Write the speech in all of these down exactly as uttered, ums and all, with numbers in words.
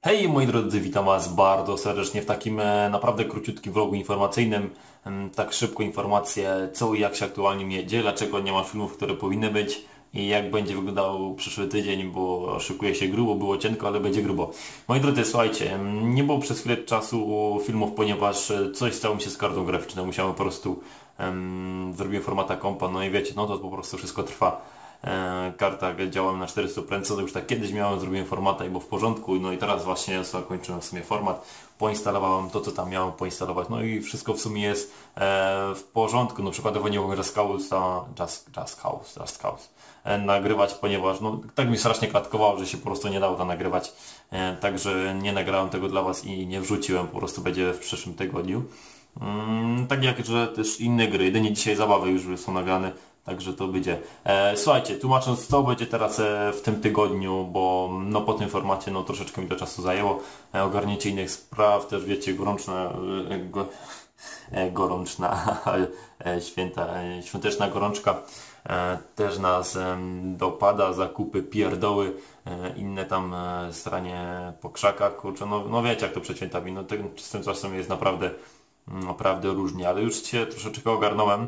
Hej moi drodzy, witam Was bardzo serdecznie w takim e, naprawdę króciutkim vlogu informacyjnym. Em, Tak szybko informacje, co i jak się aktualnie mi jedzie, dlaczego nie ma filmów, które powinny być i jak będzie wyglądał przyszły tydzień, bo szykuje się grubo, było cienko, ale będzie grubo. Moi drodzy, słuchajcie, em, nie było przez chwilę czasu filmów, ponieważ e, coś stało mi się z kartą graficzną. Musiałem po prostu, um, zrobiłem formata kompa, no i wiecie, no to po prostu wszystko trwa. E, karta działa na czterysta prędce, to już tak kiedyś miałem, zrobiłem formata i było w porządku, no i teraz właśnie zakończyłem w sumie format, poinstalowałem to, co tam miałem poinstalować, no i wszystko w sumie jest e, w porządku. No przykładowo nie mogę Just Cause, Just, Just Cause, Just Cause e, nagrywać, ponieważ no tak mi strasznie klatkowało, że się po prostu nie dało to nagrywać, e, także nie nagrałem tego dla Was i nie wrzuciłem, po prostu będzie w przyszłym tygodniu. Mm, tak jak, że też inne gry, jedynie dzisiaj zabawy już są nagrane. Także to będzie. E, słuchajcie, tłumacząc co będzie teraz e, w tym tygodniu, bo no po tym formacie no troszeczkę mi to czasu zajęło. E, ogarnięcie innych spraw, też wiecie, gorączna, e, go, e, gorączna, e, święta, e, świąteczna gorączka e, też nas e, dopada, zakupy, pierdoły, e, inne tam e, stranie po krzakach, kurczę, no, no wiecie jak to przed świętami, no tym, z tym czasem jest naprawdę, naprawdę różnie, ale już się troszeczkę ogarnąłem.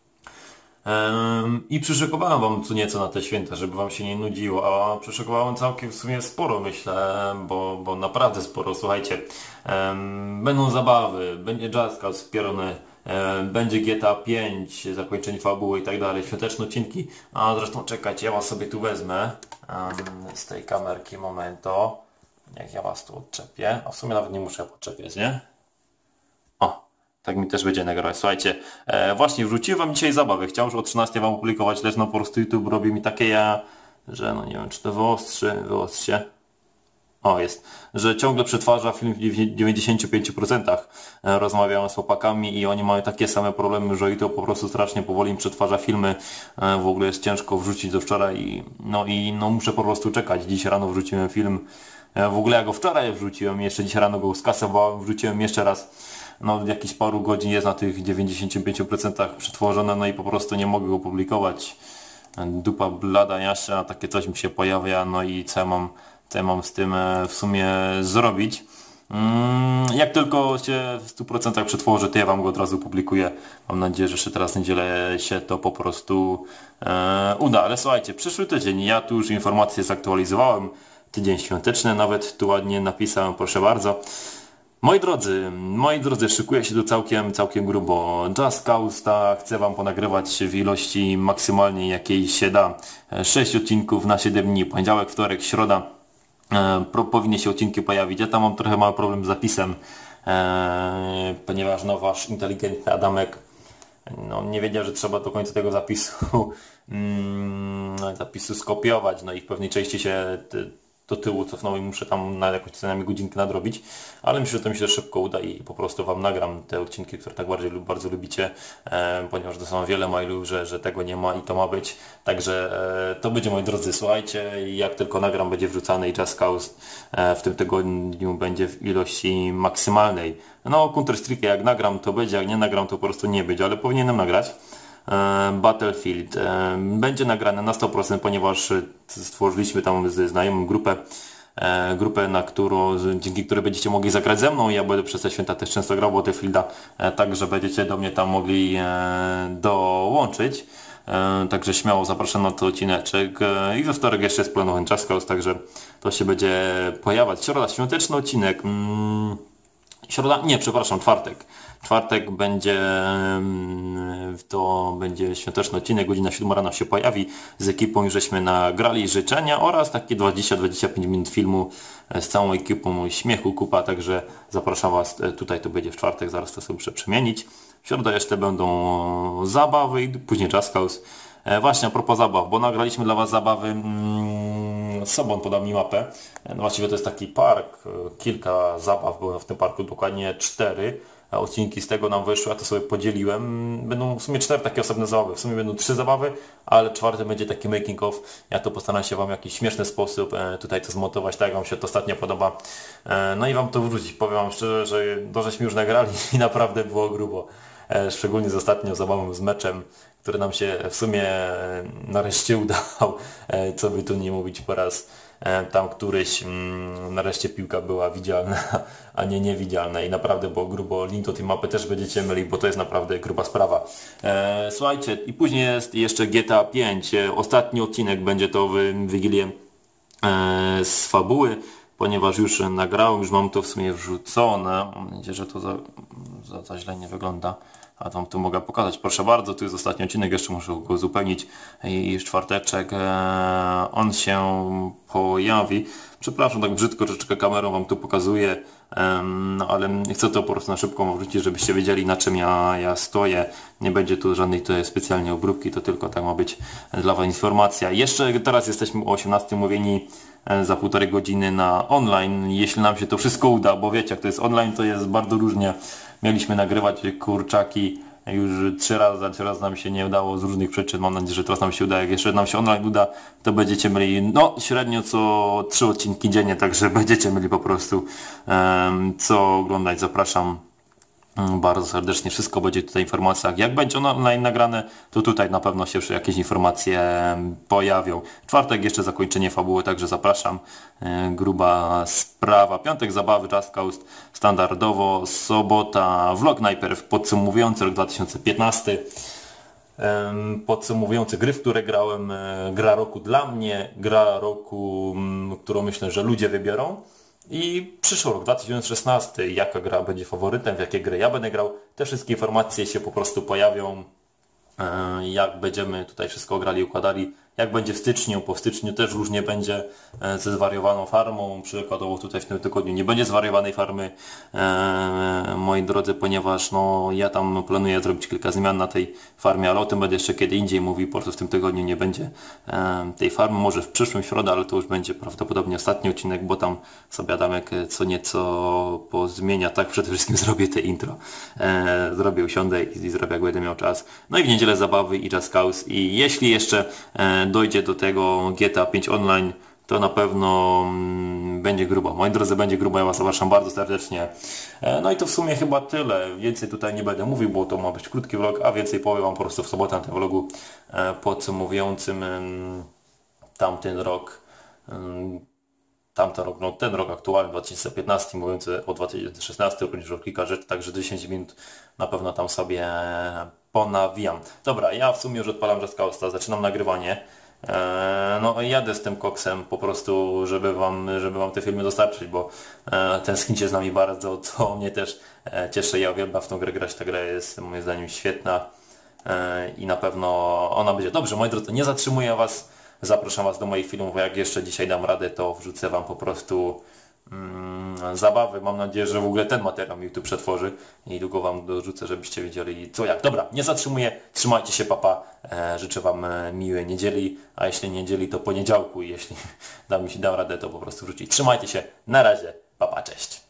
Um, I przyszykowałem Wam co nieco na te święta, żeby Wam się nie nudziło, a przyszykowałem całkiem w sumie sporo, myślę, bo, bo naprawdę sporo, słuchajcie. Um, będą zabawy, będzie Just Cause wspierany, um, będzie G T A pięć, zakończenie fabuły i tak dalej, świąteczne odcinki, a zresztą czekajcie, ja Was sobie tu wezmę um, z tej kamerki, momento, jak ja Was tu odczepię, a w sumie nawet nie muszę podczepiać, nie? O! Tak mi też będzie nagrywać. Słuchajcie, e, właśnie wrzuciłem Wam dzisiaj zabawę. Chciałem już o trzynastej Wam opublikować, lecz no po prostu YouTube robi mi takie ja, że no nie wiem, czy to wyostrzy, wyostrzy. O, jest. Że ciągle przetwarza film w dziewięćdziesięciu pięciu procentach. E, rozmawiałem z chłopakami i oni mają takie same problemy, że YouTube po prostu strasznie powoli im przetwarza filmy. E, w ogóle jest ciężko wrzucić do wczoraj. I, no i no muszę po prostu czekać. Dziś rano wrzuciłem film. E, w ogóle ja go wczoraj wrzuciłem, jeszcze dziś rano go skasowałem, wrzuciłem jeszcze raz. No jakieś paru godzin jest na tych dziewięćdziesięciu pięciu procentach przetworzone, no i po prostu nie mogę go publikować. Dupa blada jaśnia, takie coś mi się pojawia, no i co ja mam, co ja mam z tym w sumie zrobić. Jak tylko się w stu procentach przetworzy, to ja Wam go od razu publikuję. Mam nadzieję, że jeszcze teraz w niedzielę się to po prostu e, uda. Ale słuchajcie, przyszły tydzień, ja tu już informacje zaktualizowałem. Tydzień świąteczny, nawet tu ładnie napisałem, proszę bardzo. Moi drodzy, moi drodzy, szykuję się tu całkiem, całkiem grubo. Just Cause, ta, chcę Wam ponagrywać w ilości maksymalnej jakiej się da. sześć odcinków na siedem dni, poniedziałek, wtorek, środa. E, pro, powinny się odcinki pojawić. Ja tam mam trochę mały problem z zapisem, e, ponieważ no wasz inteligentny Adamek no, nie wiedział, że trzeba do końca tego zapisu mm, zapisu skopiować, no i w pewnej części się do tyłu cofnął i muszę tam na jakąś co najmniej godzinkę nadrobić, ale myślę, że to mi się szybko uda i po prostu Wam nagram te odcinki, które tak bardziej lub bardzo lubicie, e, ponieważ dostałem wiele mailów, że, że tego nie ma i to ma być, także e, to będzie, moi drodzy, słuchajcie, jak tylko nagram, będzie wrzucany i Just Cause e, w tym tygodniu będzie w ilości maksymalnej. No Counter Strike jak nagram to będzie, jak nie nagram to po prostu nie będzie, ale powinienem nagrać. Battlefield będzie nagrane na sto procent, ponieważ stworzyliśmy tam ze znajomą grupę, grupę, na którą, dzięki której będziecie mogli zagrać ze mną. Ja będę przez te święta też często grał Battlefielda, także będziecie do mnie tam mogli dołączyć. Także śmiało zapraszam na ten odcineczek. I we wtorek jeszcze jest planowany Just Cause, także to się będzie pojawiać. Środa, świąteczny odcinek. Środa, nie, przepraszam, czwartek. Czwartek będzie, to będzie świąteczny odcinek, godzina siódma rano się pojawi. Z ekipą już żeśmy nagrali życzenia oraz takie dwadzieścia do dwudziestu pięciu minut filmu z całą ekipą, śmiechu, kupa, także zapraszam Was, tutaj to będzie w czwartek, zaraz to sobie muszę przemienić. W środę jeszcze będą zabawy i później Just Cause. Właśnie a propos zabaw, bo nagraliśmy dla Was zabawy, mm, Sobon podał mi mapę, no właściwie to jest taki park, kilka zabaw było w tym parku, dokładnie cztery. Odcinki z tego nam wyszły, a to sobie podzieliłem. Będą w sumie cztery takie osobne zabawy. W sumie będą trzy zabawy, ale czwarty będzie taki making of. Ja to postaram się Wam w jakiś śmieszny sposób e, tutaj to zmontować, tak jak Wam się to ostatnio podoba. E, no i Wam to wrócić. Powiem Wam szczerze, że to żeśmy już nagrali i naprawdę było grubo. E, szczególnie z ostatnią zabawą z meczem, który nam się w sumie e, nareszcie udał. E, co by tu nie mówić po raz e, tam któryś mm, nareszcie piłka była widzialna, a nie niewidzialna i naprawdę było grubo. Link do tej mapy też będziecie mieli, bo to jest naprawdę gruba sprawa. E, słuchajcie, i później jest jeszcze G T A pięć. E, ostatni odcinek będzie to w Wigilię e, z fabuły, ponieważ już nagrałem, już mam to w sumie wrzucone. Mam nadzieję, że to za, za, za źle nie wygląda. A wam tu mogę pokazać. Proszę bardzo, tu jest ostatni odcinek, jeszcze muszę go uzupełnić. I w czwarteczek e, on się pojawi. Przepraszam, tak brzydko troszeczkę kamerą wam tu pokazuję, e, no ale chcę to po prostu na szybko wrzucić, żebyście wiedzieli, na czym ja, ja stoję. Nie będzie tu żadnej tutaj specjalnie obróbki, to tylko tak ma być dla was informacja. Jeszcze teraz jesteśmy o osiemnastej umówieni za półtorej godziny na online, jeśli nam się to wszystko uda, bo wiecie, jak to jest online, to jest bardzo różnie. Mieliśmy nagrywać kurczaki już trzy razy, a trzy razy nam się nie udało z różnych przyczyn. Mam nadzieję, że teraz nam się uda. Jak jeszcze nam się online uda, to będziecie mieli no średnio co trzy odcinki dziennie, także będziecie mieli po prostu um, co oglądać. Zapraszam bardzo serdecznie. Wszystko będzie tutaj w informacjach. Jak będzie ono online nagrane, to tutaj na pewno się jakieś informacje pojawią. Czwartek jeszcze zakończenie fabuły, także zapraszam. Gruba sprawa. Piątek zabawy, Just Cause standardowo. Sobota vlog najpierw podsumowujący rok dwa tysiące piętnasty. Podsumowujący gry, w które grałem. Gra roku dla mnie. Gra roku, którą myślę, że ludzie wybiorą. I przyszły rok dwa tysiące szesnasty, jaka gra będzie faworytem, w jakie gry ja będę grał. Te wszystkie informacje się po prostu pojawią, jak będziemy tutaj wszystko grali, układali. Jak będzie w styczniu, po styczniu też różnie będzie ze zwariowaną farmą. Przykładowo tutaj w tym tygodniu nie będzie zwariowanej farmy, e, moi drodzy, ponieważ no, ja tam planuję zrobić kilka zmian na tej farmie, ale o tym będę jeszcze kiedy indziej mówił. Po prostu w tym tygodniu nie będzie e, tej farmy, może w przyszłym środę, ale to już będzie prawdopodobnie ostatni odcinek, bo tam sobie Adamek co nieco pozmienia. Tak, przede wszystkim zrobię te intro. E, zrobię, usiądę i, i zrobię, jak będę miał czas. No i w niedzielę zabawy i Just Cause. I jeśli jeszcze e, dojdzie do tego G T A pięć online, to na pewno mm, będzie grubo. Moi drodzy, będzie grubo, ja was zapraszam bardzo serdecznie. E, no i to w sumie chyba tyle. Więcej tutaj nie będę mówił, bo to ma być krótki vlog, a więcej powiem wam po prostu w sobotę na tym vlogu e, podsumowującym e, tamten rok. E, tamten rok, no ten rok aktualny, dwa tysiące piętnasty, mówiący o dwa tysiące szesnastym, również o kilka rzeczy, także dziesięć minut na pewno tam sobie ponawijam. Dobra, ja w sumie już odpalam Just Cause'a, zaczynam nagrywanie. Eee, no jadę z tym koksem po prostu, żeby wam, żeby wam te filmy dostarczyć, bo e, tęsknicie z nami bardzo, to mnie też e, cieszy. Ja uwielbiam w tą grę grać, ta gra jest moim zdaniem świetna e, i na pewno ona będzie dobrze. Moi drodzy, nie zatrzymuję was, zapraszam was do moich filmów, jak jeszcze dzisiaj dam radę, to wrzucę wam po prostu mm, zabawy. Mam nadzieję, że w ogóle ten materiał mi YouTube przetworzy i długo wam dorzucę, żebyście wiedzieli co jak. Dobra, nie zatrzymuję, trzymajcie się, papa. E, życzę wam miłej niedzieli, a jeśli niedzieli, to poniedziałku i jeśli da mi się dam radę, to po prostu wrzucić. Trzymajcie się, na razie, papa, cześć.